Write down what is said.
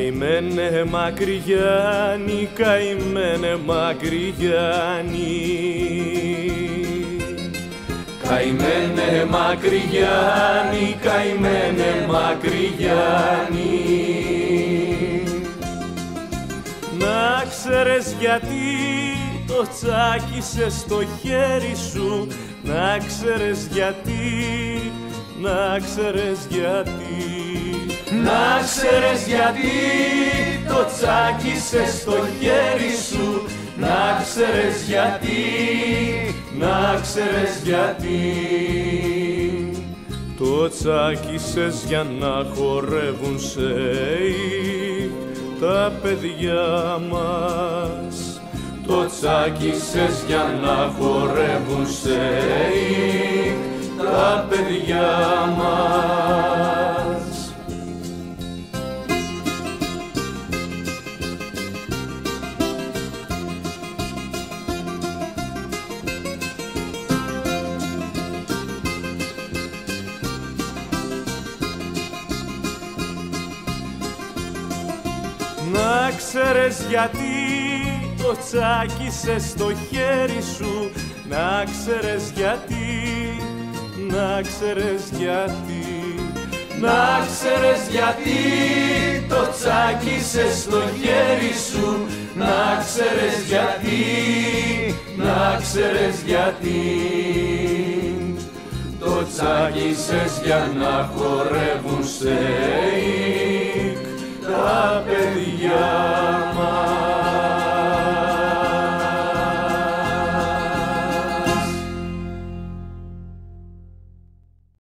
Καημένε Μακρυγιάννη, καημένε Μακρυγιάννη. Καημένε Μακρυγιάννη, καημένε Μακρυγιάννη. Να ξέρεις γιατί το τσάκισε στο χέρι σου, να ξέρεις γιατί, να ξέρεις γιατί. Να ξέρεις γιατί το τσάκισε στο χέρι σου, να ξέρεις γιατί, να ξέρεις γιατί. Το τσάκισες για να χορεύουν τα παιδιά μας. Το τσάκισες για να χορεύουν τα παιδιά μας. Να ξέρεις γιατί το τσάκισε στο χέρι σου, να ξέρεις γιατί, να ξέρεις γιατί. Να ξέρεις γιατί το τσάκισε στο χέρι σου, να ξέρεις γιατί, να ξέρεις γιατί. Το τσάκισες για να χορεύουν